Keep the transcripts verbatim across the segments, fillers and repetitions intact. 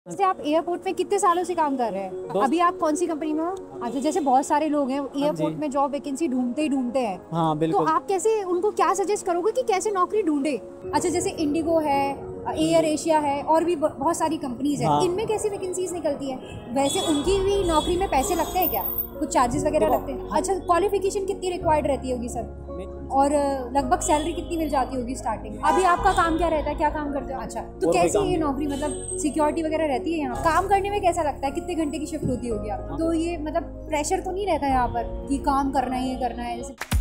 जैसे आप एयरपोर्ट में कितने सालों से काम कर रहे हैं? अभी आप कौन सी कंपनी में हो? अच्छा, जैसे बहुत सारे लोग हैं एयरपोर्ट में जॉब वैकेंसी ढूंढते ही ढूंढते हैं। हाँ बिल्कुल। तो आप कैसे उनको क्या सजेस्ट करोगे कि कैसे नौकरी ढूंढे? अच्छा, जैसे इंडिगो है, एयर एशिया है और भी बहुत सारी कंपनीज है। हाँ। इनमें कैसी वैकेंसीज निकलती है? वैसे उनकी भी नौकरी में पैसे लगते हैं क्या? कुछ चार्जेस वगैरह लगते हैं? अच्छा, क्वालिफिकेशन कितनी रिक्वायर्ड रहती होगी सर? और लगभग सैलरी कितनी मिल जाती होगी स्टार्टिंग? अभी आपका काम क्या रहता है, क्या काम करते हो? अच्छा, तो कैसी ये नौकरी, मतलब सिक्योरिटी वगैरह रहती है यहाँ? काम करने में कैसा लगता है? कितने घंटे की शिफ्ट होती होगी आपको? तो ये मतलब प्रेशर तो नहीं रहता यहाँ पर कि काम करना है, ये करना है जैसे?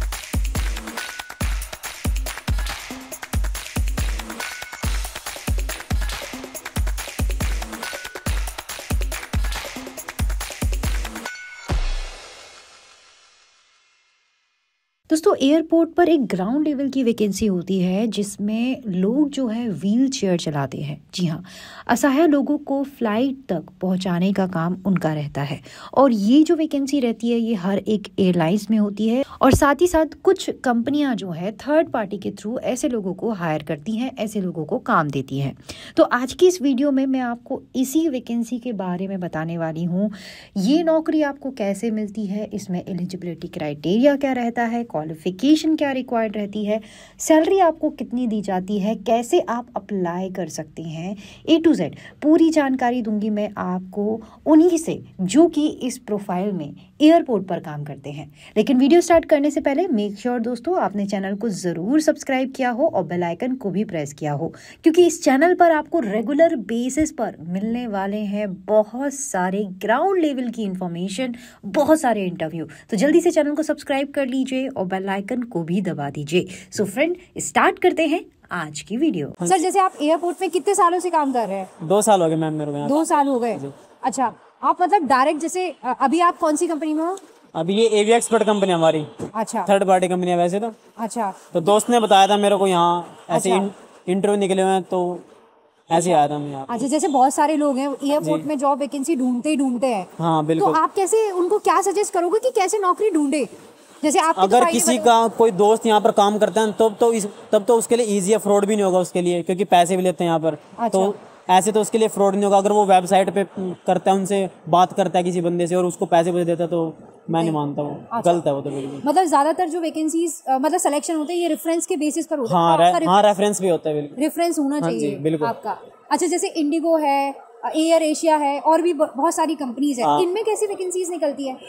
दोस्तों, एयरपोर्ट पर एक ग्राउंड लेवल की वैकेंसी होती है जिसमें लोग जो है व्हील चेयर चलाते हैं। जी हाँ, असहाय लोगों को फ्लाइट तक पहुंचाने का काम उनका रहता है। और ये जो वैकेंसी रहती है ये हर एक एयरलाइंस में होती है और साथ ही साथ कुछ कंपनियां जो है थर्ड पार्टी के थ्रू ऐसे लोगों को हायर करती हैं, ऐसे लोगों को काम देती हैं। तो आज की इस वीडियो में मैं आपको इसी वैकेंसी के बारे में बताने वाली हूँ। ये नौकरी आपको कैसे मिलती है, इसमें एलिजिबिलिटी क्राइटेरिया क्या रहता है, क्वालिफिकेशन क्या रिक्वायर्ड रहती है, सैलरी आपको कितनी दी जाती है, कैसे आप अप्लाई कर सकते हैं, ए टू जेड पूरी जानकारी दूंगी मैं आपको उन्हीं से जो कि इस प्रोफाइल में एयरपोर्ट पर काम करते हैं। लेकिन वीडियो स्टार्ट करने से पहले मेक श्योर sure दोस्तों आपने चैनल को ज़रूर सब्सक्राइब किया हो और बेल आइकन को भी प्रेस किया हो, क्योंकि इस चैनल पर आपको रेगुलर बेसिस पर मिलने वाले हैं बहुत सारे ग्राउंड लेवल की इंफॉर्मेशन, बहुत सारे इंटरव्यू। तो जल्दी से चैनल को सब्सक्राइब कर लीजिए और बेल आइकन को भी दबा दीजिए। सो फ्रेंड, स्टार्ट करते हैं आज की वीडियो। सर, जैसे आप एयरपोर्ट में कितने सालों से काम कर रहे हैं? दो साल हो गए मैम मेरे को। दो साल हो गए। अच्छा, आप मतलब डायरेक्ट, जैसे अभी आप कौन सी कंपनी में हो? अभी ये एवी एक्सपर्ट कंपनी हमारी। अच्छा, थर्ड पार्टी कंपनी है वैसे तो। अच्छा, तो दोस्त ने बताया था मेरे को यहाँ ऐसे इंटरव्यू निकले हुए हैं, तो ऐसे आया था मैं यहाँ। अच्छा, जैसे बहुत सारे लोग हैं एयरपोर्ट में जॉब वैकेंसी ढूंढते ही ढूंढते हैं। हाँ बिल्कुल। तो आप कैसे उनको क्या सजेस्ट करोगे कि कैसे नौकरी ढूंढे? जैसे आप अगर तो किसी का कोई दोस्त यहाँ पर काम करता है तब तो इस तब तो उसके लिए इजी है, फ्रॉड भी नहीं होगा उसके लिए, क्योंकि पैसे भी लेते हैं यहाँ पर। अच्छा। तो ऐसे तो उसके लिए फ्रॉड नहीं होगा। अगर वो वेबसाइट पे करता है, उनसे बात करता है किसी बंदे से और उसको पैसे पैसे देता है, तो मैं नहीं मानता हूँ। अच्छा। गलत है वो तो बिल्कुल। मतलब ज्यादातर जो वैकेंसीज मतलब सिलेक्शन होते हैं ये रेफरेंस के बेसिस पर होता है। हाँ, रे, हाँ रेफरेंस भी होता है बिल्कुल। रेफरेंस होना चाहिए बिल्कुल आपका। अच्छा, जैसे इंडिगो है, एयर एशिया है और भी बहुत सारी कंपनीज है, इनमें कैसी वैकेंसीज निकलती है?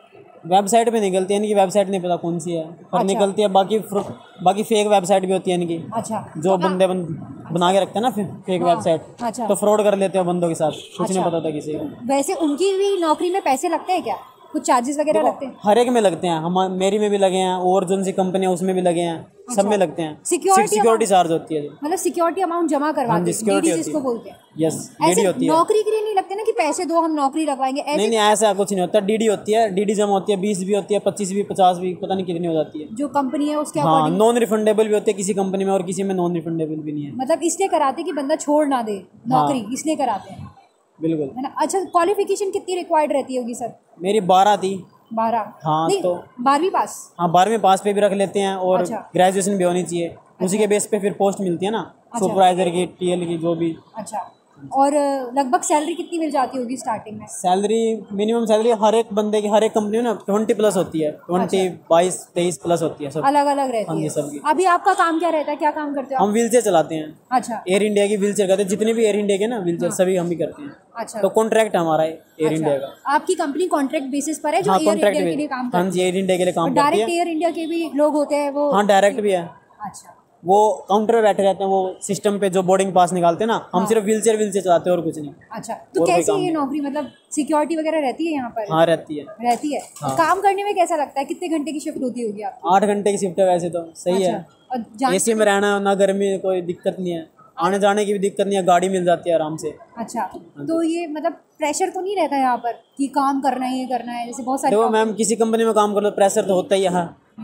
वेबसाइट पे निकलती है, इनकी वेबसाइट नहीं पता कौन सी है पर अच्छा। निकलती है। बाकी बाकी फेक वेबसाइट भी होती है इनकी। अच्छा। जो तो बंदे बन, बना के रखते हैं ना फेक हाँ। वेबसाइट। अच्छा। तो फ्रॉड कर लेते हैं बंदों के साथ, कुछ अच्छा। नहीं पता था किसी को। वैसे उनकी भी नौकरी में पैसे लगते हैं क्या? कुछ चार्जेस वगैरह लगते हैं? हर एक में लगते हैं। हम मेरी में भी लगे हैं और जो सी कंपनी है उसमें भी लगे हैं। अच्छा। सब में लगते हैं। सिक्योरिटी चार्ज होती है, मतलब सिक्योरिटी अमाउंट जमा करवाते हैं, सिक्योरिटी जिसको बोलते हैं। यस, डीडी होती है। नौकरी के लिए नहीं लगते ना कि पैसे दो हम नौकरी लगवाएंगे, ऐसे नहीं नहीं ऐसा कुछ नहीं होता। डीडी होती है, डीडी जमा होती है, बीस भी होती है, पच्चीस भी, पचास भी, पता नहीं कितनी हो जाती है जो कंपनी है उसके। हाँ, नॉन रिफंडेबल भी होती है किसी कंपनी में और किसी में नॉन रिफंडेबल भी नहीं है। मतलब इसलिए कराते कि बंदा छोड़ ना दे नौकरी, इसलिए कराते हैं बिल्कुल, है ना। अच्छा, क्वालिफिकेशन कितनी रिक्वायर्ड रहती होगी सर? मेरी बारह थी। बारह? हाँ, तो बारहवीं पास? हाँ, बारहवीं पास पे भी रख लेते हैं और ग्रेजुएशन भी होनी चाहिए। उसी के बेस पे फिर पोस्ट मिलती है ना, सुपरवाइजर की, टीएल की, जो भी। अच्छा, और लगभग सैलरी कितनी मिल जाती होगी स्टार्टिंग में? सैलरी मिनिमम सैलरी हर एक बंदे की, हर एक कंपनी में ना ट्वेंटी प्लस होती है। ट्वेंटी, बाईस, तेईस प्लस होती है, सब अलग अलग रहती है सबकी। अभी आपका काम क्या रहता है, क्या काम करते हो? हम व्हील चेयर चलाते हैं। अच्छा। एयर इंडिया की व्हील चेयर करते हैं, जितने भी एयर इंडिया के ना व्हील चेयर सभी हम ही करते हैं। अच्छा। तो कॉन्ट्रैक्ट हमारा है एयर इंडिया का। आपकी कंपनी कॉन्ट्रैक्ट बेसिस पर है जो एयर इंडिया के लिए काम करती है? हाँ जी, एयर इंडिया के लिए काम करती है। डायरेक्ट एयर इंडिया के भी लोग होते हैं वो? हाँ, डायरेक्ट भी है। अच्छा। वो काउंटर पे बैठे रहते हैं, वो सिस्टम पे जो बोर्डिंग पास निकालते हैं ना, हम सिर्फ व्हील चेयर व्हील चेयर चलाते हैं और कुछ नहीं। अच्छा, तो कैसी ये नौकरी, मतलब सिक्योरिटी वगैरह रहती है यहाँ पर? हाँ, रहती है। रहती है। हाँ। काम करने में कैसा लगता है? कितने घंटे की शिफ्ट होती होगी आपकी? आठ घंटे की शिफ्ट है वैसे तो, सही है। एसी में रहना, ना गर्मी, कोई दिक्कत नहीं है, आने जाने की भी दिक्कत नहीं है, गाड़ी मिल जाती है आराम से। अच्छा, तो ये मतलब प्रेशर तो नहीं रहता यहाँ पर कि काम करना है, ये करना है, जैसे बहुत सारे? देखो मैम, किसी कंपनी में काम कर लो प्रेशर तो होता ही है।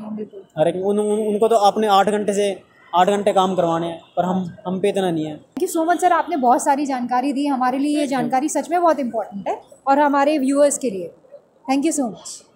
हर एक उन, उन, उनको तो अपने आठ घंटे से आठ घंटे काम करवाने हैं, पर हम हम पे इतना नहीं है। Thank you so much sir, आपने बहुत सारी जानकारी दी हमारे लिए। ये जानकारी सच में बहुत इंपॉर्टेंट है और हमारे व्यूअर्स के लिए। Thank you so much.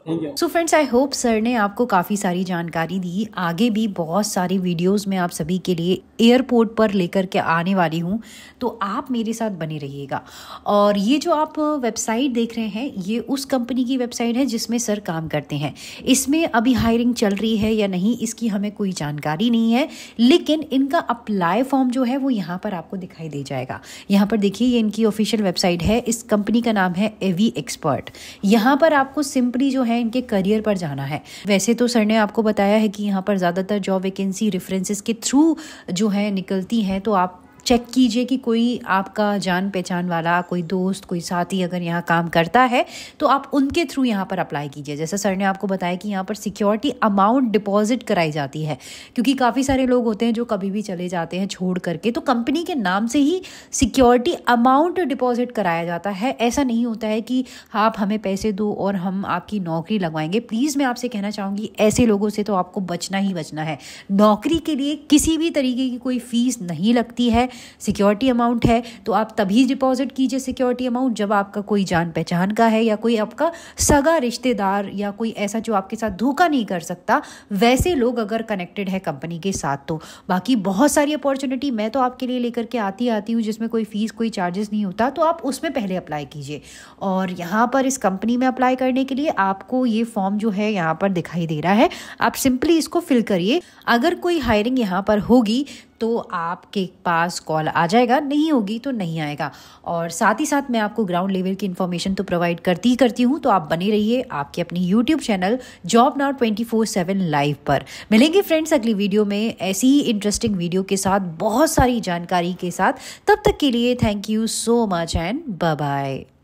Thank you. So friends, I hope sir ने आपको काफ़ी सारी जानकारी दी। आगे भी बहुत सारी वीडियोस में आप सभी के लिए एयरपोर्ट पर लेकर के आने वाली हूँ, तो आप मेरे साथ बने रहिएगा। और ये जो आप वेबसाइट देख रहे हैं, ये उस कंपनी की वेबसाइट है जिसमें सर काम करते हैं। इसमें अभी हायरिंग चल रही है या नहीं, इसकी हमें कोई जानकारी नहीं है, लेकिन इनका अप्लाई फॉर्म जो है वो यहाँ पर आपको दिखाई दे जाएगा। यहाँ पर देखिए, ये इनकी ऑफिशियल वेबसाइट है। इस कंपनी का नाम है एवी एक्सपर्ट। यहाँ पर आपको सिंपली जो है इनके करियर पर जाना है। वैसे तो सर ने आपको बताया है कि यहाँ पर ज़्यादातर जॉब वैकेंसी रेफरेंसेस के थ्रू जो है निकलती हैं, तो आप चेक कीजिए कि कोई आपका जान पहचान वाला, कोई दोस्त, कोई साथी अगर यहाँ काम करता है तो आप उनके थ्रू यहाँ पर अप्लाई कीजिए। जैसे सर ने आपको बताया कि यहाँ पर सिक्योरिटी अमाउंट डिपॉजिट कराई जाती है, क्योंकि काफ़ी सारे लोग होते हैं जो कभी भी चले जाते हैं छोड़ करके, तो कंपनी के नाम से ही सिक्योरिटी अमाउंट डिपॉजिट कराया जाता है। ऐसा नहीं होता है कि आप हमें पैसे दो और हम आपकी नौकरी लगवाएंगे। प्लीज़ मैं आपसे कहना चाहूँगी, ऐसे लोगों से तो आपको बचना ही बचना है। नौकरी के लिए किसी भी तरीके की कोई फीस नहीं लगती है। सिक्योरिटी अमाउंट है तो आप तभी डिपॉजिट कीजिए सिक्योरिटी अमाउंट जब आपका कोई जान पहचान का है, या कोई आपका सगा रिश्तेदार, या कोई ऐसा जो आपके साथ धोखा नहीं कर सकता, वैसे लोग अगर कनेक्टेड है कंपनी के साथ। तो बाकी बहुत सारी अपॉर्चुनिटी मैं तो आपके लिए लेकर के आती आती हूँ जिसमें कोई फीस, कोई चार्जेस नहीं होता, तो आप उसमें पहले अप्लाई कीजिए। और यहाँ पर इस कंपनी में अप्लाई करने के लिए आपको ये फॉर्म जो है यहाँ पर दिखाई दे रहा है, आप सिंपली इसको फिल करिए। अगर कोई हायरिंग यहाँ पर होगी तो आपके पास कॉल आ जाएगा, नहीं होगी तो नहीं आएगा। और साथ ही साथ मैं आपको ग्राउंड लेवल की इन्फॉर्मेशन तो प्रोवाइड करती ही करती हूँ, तो आप बने रहिए आपके अपनी YouTube channel job now twenty four seven live पर। मिलेंगे फ्रेंड्स अगली वीडियो में ऐसी ही इंटरेस्टिंग वीडियो के साथ, बहुत सारी जानकारी के साथ। तब तक के लिए thank you so much and bye bye.